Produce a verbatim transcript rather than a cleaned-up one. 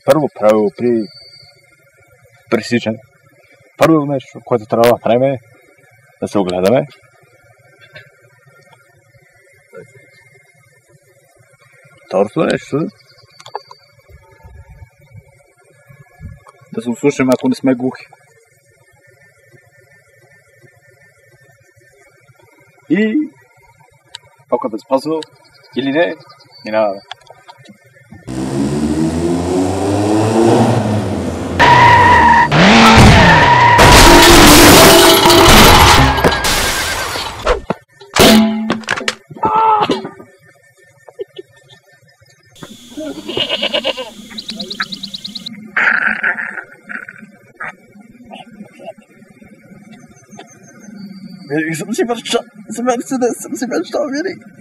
Първо правило при пресичане. Първо нещо, което трябва да направим е да се огледаме. Второто нещо да се услушаме, ако не сме глухи. И ако да спазва или не, минаваме. Винаги съм си мечтал за Мерцедес, съм си мечтал винаги.